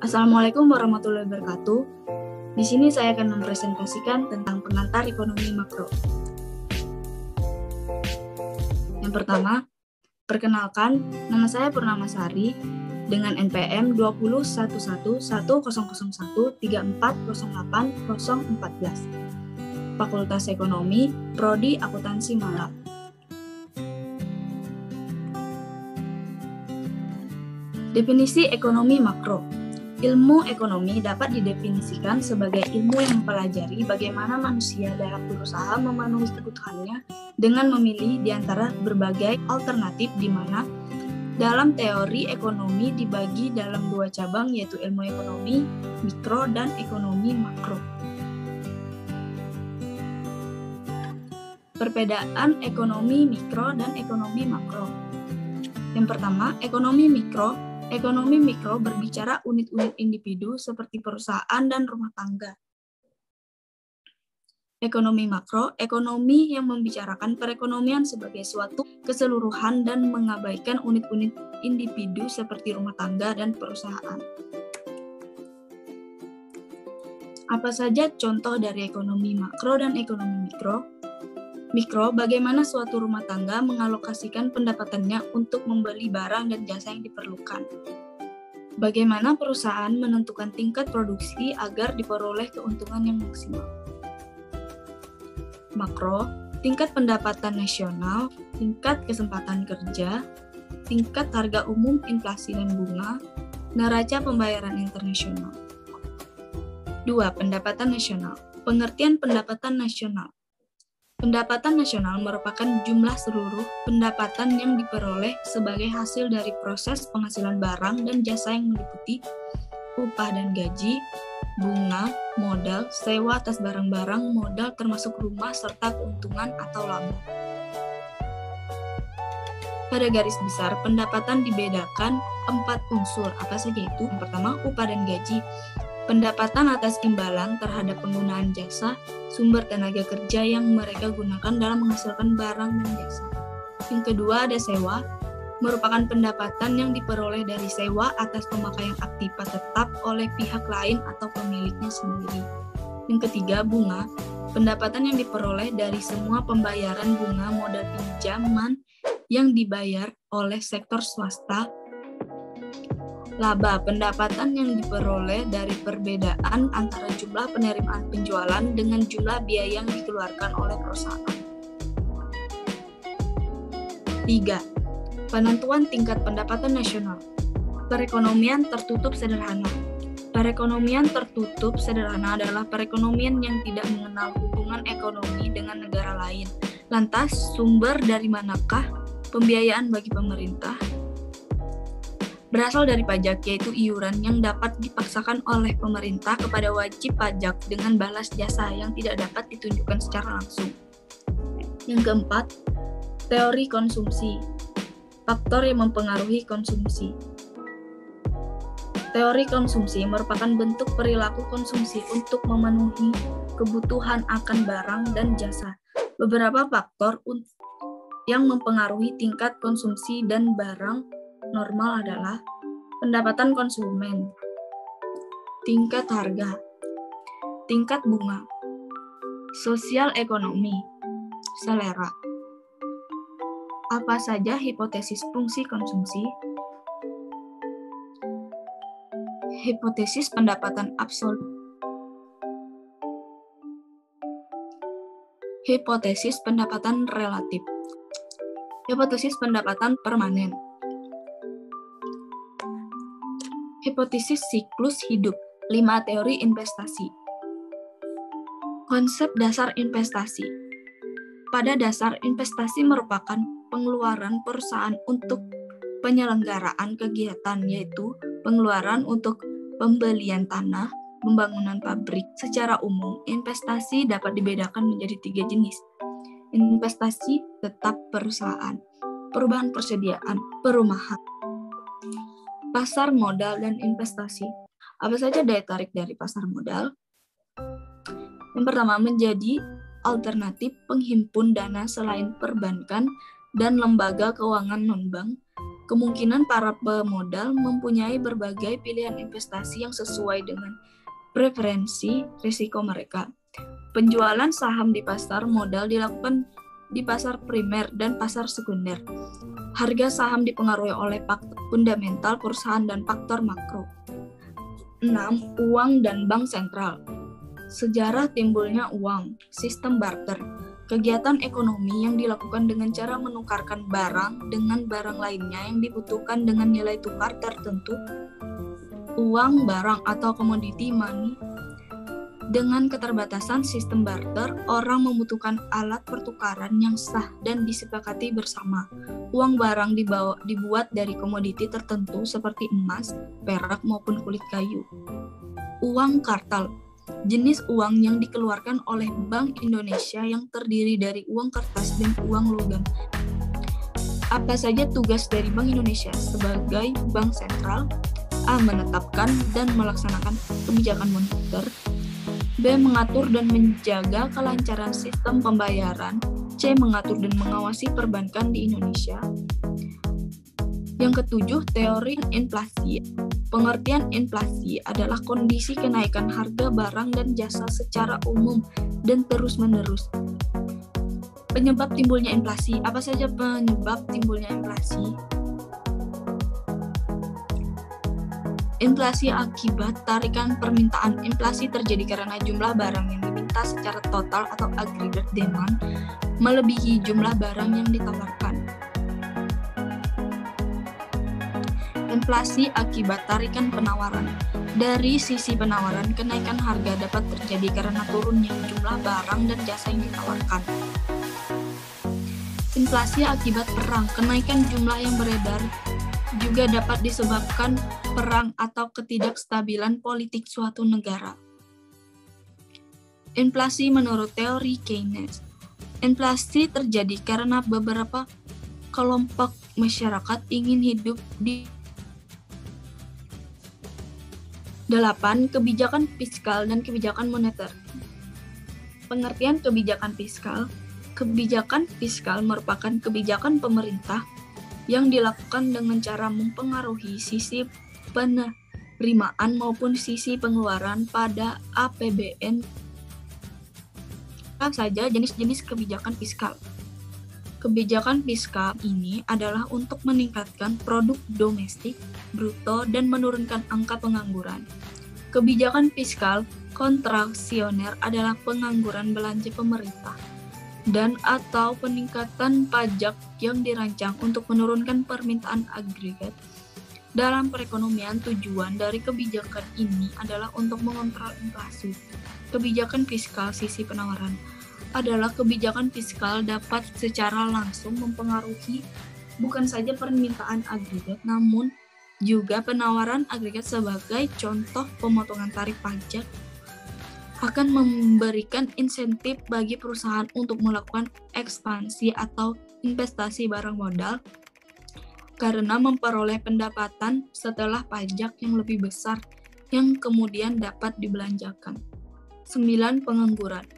Assalamualaikum warahmatullahi wabarakatuh. Di sini saya akan mempresentasikan tentang pengantar ekonomi makro. Yang pertama, perkenalkan, nama saya Purnamasari dengan NPM 20111013400814. Fakultas Ekonomi, Prodi Akuntansi Malang. Definisi ekonomi makro. Ilmu ekonomi dapat didefinisikan sebagai ilmu yang mempelajari bagaimana manusia dalam berusaha memenuhi kebutuhannya dengan memilih di antara berbagai alternatif di mana dalam teori ekonomi dibagi dalam dua cabang yaitu ilmu ekonomi mikro dan ekonomi makro. Perbedaan ekonomi mikro dan ekonomi makro. Yang pertama, ekonomi mikro. Ekonomi mikro berbicara unit-unit individu seperti perusahaan dan rumah tangga. Ekonomi makro, ekonomi yang membicarakan perekonomian sebagai suatu keseluruhan dan mengabaikan unit-unit individu seperti rumah tangga dan perusahaan. Apa saja contoh dari ekonomi makro dan ekonomi mikro? Mikro, bagaimana suatu rumah tangga mengalokasikan pendapatannya untuk membeli barang dan jasa yang diperlukan. Bagaimana perusahaan menentukan tingkat produksi agar diperoleh keuntungan yang maksimal. Makro, tingkat pendapatan nasional, tingkat kesempatan kerja, tingkat harga umum, inflasi dan bunga, neraca pembayaran internasional. 2. Pendapatan nasional. Pengertian pendapatan nasional. Pendapatan nasional merupakan jumlah seluruh pendapatan yang diperoleh sebagai hasil dari proses penghasilan barang dan jasa yang meliputi upah dan gaji, bunga, modal, sewa atas barang-barang, modal termasuk rumah, serta keuntungan atau laba. Pada garis besar, pendapatan dibedakan 4 unsur, apa saja itu? Yang pertama, upah dan gaji. Pendapatan atas imbalan terhadap penggunaan jasa, sumber tenaga kerja yang mereka gunakan dalam menghasilkan barang dan jasa. Yang kedua ada sewa, merupakan pendapatan yang diperoleh dari sewa atas pemakaian aktiva tetap oleh pihak lain atau pemiliknya sendiri. Yang ketiga bunga, pendapatan yang diperoleh dari semua pembayaran bunga modal pinjaman yang dibayar oleh sektor swasta. Laba, pendapatan yang diperoleh dari perbedaan antara jumlah penerimaan penjualan dengan jumlah biaya yang dikeluarkan oleh perusahaan. 3. Penentuan tingkat pendapatan nasional. Perekonomian tertutup sederhana. Perekonomian tertutup sederhana adalah perekonomian yang tidak mengenal hubungan ekonomi dengan negara lain. Lantas, sumber dari manakah pembiayaan bagi pemerintah? Berasal dari pajak, yaitu iuran yang dapat dipaksakan oleh pemerintah kepada wajib pajak dengan balas jasa yang tidak dapat ditunjukkan secara langsung. Yang keempat, teori konsumsi. Faktor yang mempengaruhi konsumsi. Teori konsumsi merupakan bentuk perilaku konsumsi untuk memenuhi kebutuhan akan barang dan jasa. Beberapa faktor yang mempengaruhi tingkat konsumsi dan barang normal adalah pendapatan konsumen, tingkat harga, tingkat bunga, sosial ekonomi, selera. Apa saja hipotesis fungsi konsumsi? Hipotesis pendapatan absolut. Hipotesis pendapatan relatif. Hipotesis pendapatan permanen. Hipotesis siklus hidup, 5 teori investasi. Konsep dasar investasi. Pada dasar investasi merupakan pengeluaran perusahaan untuk penyelenggaraan kegiatan, yaitu pengeluaran untuk pembelian tanah, pembangunan pabrik. Secara umum, investasi dapat dibedakan menjadi 3 jenis. Investasi tetap perusahaan, perubahan persediaan, perumahan. Pasar modal dan investasi. Apa saja daya tarik dari pasar modal? Yang pertama, menjadi alternatif penghimpun dana selain perbankan dan lembaga keuangan non-bank. Kemungkinan para pemodal mempunyai berbagai pilihan investasi yang sesuai dengan preferensi risiko mereka. Penjualan saham di pasar modal dilakukan di pasar primer dan pasar sekunder. Harga saham dipengaruhi oleh faktor fundamental perusahaan dan faktor makro. 6. Uang dan bank sentral. Sejarah timbulnya uang, sistem barter. Kegiatan ekonomi yang dilakukan dengan cara menukarkan barang dengan barang lainnya yang dibutuhkan dengan nilai tukar tertentu. Uang, barang, atau commodity money. Dengan keterbatasan sistem barter, orang membutuhkan alat pertukaran yang sah dan disepakati bersama. Uang barang dibuat dari komoditi tertentu seperti emas, perak, maupun kulit kayu. Uang kartal. Jenis uang yang dikeluarkan oleh Bank Indonesia yang terdiri dari uang kertas dan uang logam. Apa saja tugas dari Bank Indonesia sebagai bank sentral? A. Menetapkan dan melaksanakan kebijakan moneter. B. Mengatur dan menjaga kelancaran sistem pembayaran. C. Mengatur dan mengawasi perbankan di Indonesia. Yang ketujuh, teori inflasi. Pengertian inflasi adalah kondisi kenaikan harga barang dan jasa secara umum dan terus-menerus. Penyebab timbulnya inflasi. Apa saja penyebab timbulnya inflasi? Inflasi akibat tarikan permintaan. Inflasi terjadi karena jumlah barang yang diminta secara total atau aggregate demand melebihi jumlah barang yang ditawarkan. Inflasi akibat tarikan penawaran. Dari sisi penawaran, kenaikan harga dapat terjadi karena turunnya jumlah barang dan jasa yang ditawarkan. Inflasi akibat perang. Kenaikan jumlah yang beredar juga dapat disebabkan perang atau ketidakstabilan politik suatu negara. Inflasi menurut teori Keynes. Inflasi terjadi karena beberapa kelompok masyarakat ingin hidup di 8. Kebijakan fiskal dan kebijakan moneter. Pengertian kebijakan fiskal. Kebijakan fiskal merupakan kebijakan pemerintah yang dilakukan dengan cara mempengaruhi sisi penerimaan maupun sisi pengeluaran pada APBN. Apa saja jenis-jenis kebijakan fiskal? Kebijakan fiskal ini adalah untuk meningkatkan produk domestik bruto dan menurunkan angka pengangguran. Kebijakan fiskal kontraksioner adalah pengangguran belanja pemerintah dan atau peningkatan pajak yang dirancang untuk menurunkan permintaan agregat. Dalam perekonomian, tujuan dari kebijakan ini adalah untuk mengontrol inflasi. Kebijakan fiskal sisi penawaran adalah kebijakan fiskal dapat secara langsung mempengaruhi bukan saja permintaan agregat, namun juga penawaran agregat. Sebagai contoh, pemotongan tarif pajak akan memberikan insentif bagi perusahaan untuk melakukan ekspansi atau investasi barang modal karena memperoleh pendapatan setelah pajak yang lebih besar yang kemudian dapat dibelanjakan. 9. Pengangguran.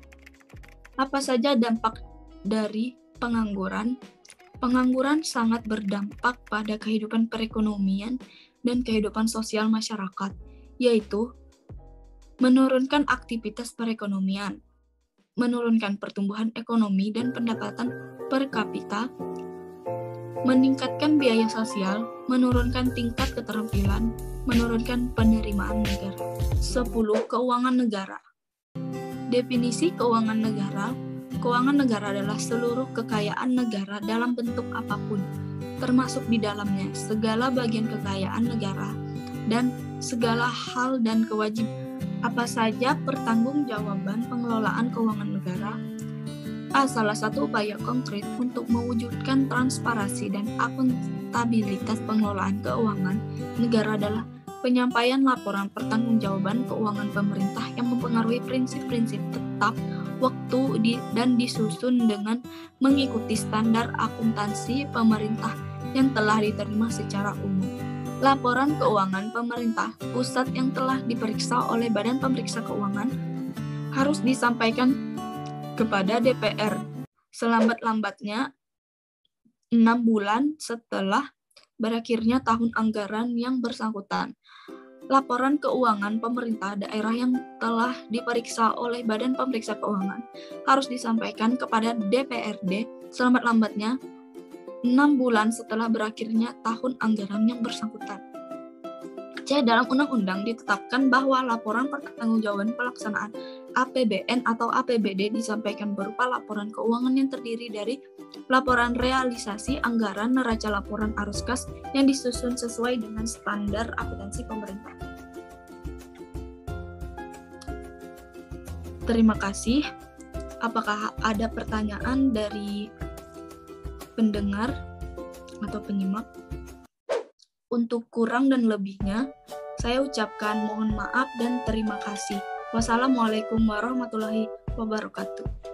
Apa saja dampak dari pengangguran? Pengangguran sangat berdampak pada kehidupan perekonomian dan kehidupan sosial masyarakat, yaitu menurunkan aktivitas perekonomian, menurunkan pertumbuhan ekonomi dan pendapatan per kapita, meningkatkan biaya sosial, menurunkan tingkat keterampilan, menurunkan penerimaan negara. 10. Keuangan negara. Definisi keuangan negara. Keuangan negara adalah seluruh kekayaan negara dalam bentuk apapun, termasuk di dalamnya segala bagian kekayaan negara dan segala hal dan kewajiban apa saja pertanggungjawaban pengelolaan keuangan negara. A. Salah satu upaya konkret untuk mewujudkan transparansi dan akuntabilitas pengelolaan keuangan negara adalah penyampaian laporan pertanggungjawaban keuangan pemerintah yang mempengaruhi prinsip-prinsip tetap waktu dan disusun dengan mengikuti standar akuntansi pemerintah yang telah diterima secara umum. Laporan keuangan pemerintah pusat yang telah diperiksa oleh Badan Pemeriksa Keuangan harus disampaikan kepada DPR selambat-lambatnya 6 bulan setelah berakhirnya tahun anggaran yang bersangkutan. Laporan keuangan pemerintah daerah yang telah diperiksa oleh Badan Pemeriksa Keuangan harus disampaikan kepada DPRD selambat-lambatnya 6 bulan setelah berakhirnya tahun anggaran yang bersangkutan. C. Dalam undang-undang ditetapkan bahwa laporan pertanggungjawaban pelaksanaan APBN atau APBD disampaikan berupa laporan keuangan yang terdiri dari laporan realisasi anggaran neraca laporan arus kas yang disusun sesuai dengan standar akuntansi pemerintah. Terima kasih. Apakah ada pertanyaan dari pendengar atau penyimak? Untuk kurang dan lebihnya, saya ucapkan mohon maaf dan terima kasih. Wassalamualaikum warahmatullahi wabarakatuh.